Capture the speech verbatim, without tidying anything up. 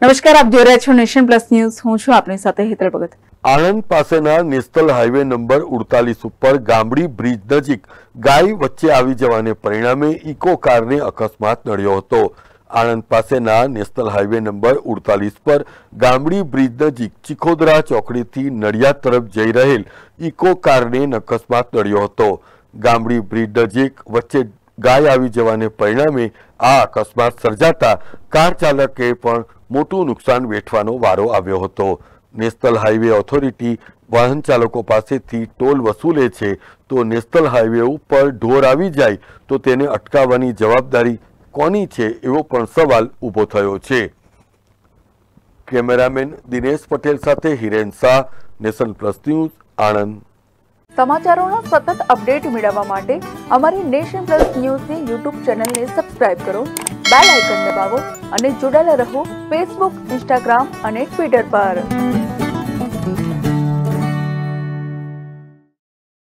નમસ્કાર, આપ જોઈ રહ્યા છો નેશન પ્લસ ન્યૂઝ। હું છું આપની સાથે હેતલ ભગત। આણંદ પાસેના નેશનલ હાઈવે નંબર ઉડતાલીસ ઉપર ગામડી બ્રિજ નજીક ગાય વચ્ચે આવી જવાને પરિણામે ઇકો કારને અકસ્માત નડ્યો હતો। આણંદ પાસેના નેશનલ હાઈવે નંબર ઉડતાલીસ પર ગામડી બ્રિજ નજીક ચીખોદરા ચોકડીથી નડિયાદ તરફ જઈ રહેલ ઇકો કારને અકસ્માત નડ્યો હતો। ગામડી બ્રિજ નજીક વચ્ચે ગાય આવી જવાને પરિણામે આ અકસ્માત સર્જાતા કાર ચાલકે પણ મોટું નુકસાન વેઠવાનો વારો આવ્યો હતો। નેશનલ હાઈવે ઓથોરિટી વાહન ચાલકો પાસેથી ટોલ વસૂલે છે, તો નેશનલ હાઈવે ઉપર ઢોર આવી જાય તો તેને અટકાવવાની જવાબદારી કોની છે એવો પણ સવાલ ઊભો થયો છે। કેમેરામેન દિનેશ પટેલ સાથે Hiren Shah, nation plus news, Anand. સમાચારોનો સતત અપડેટ મેળવવા માટે અમારી નેશન પ્લસ ન્યૂઝની યુટ્યુબ ચેનલને સબસ્ક્રાઇબ કરો, બેલ આઇકન દબાવો અને જોડાયેલા રહો ફેસબુક, ઇન્સ્ટાગ્રામ અને ટ્વિટર પર।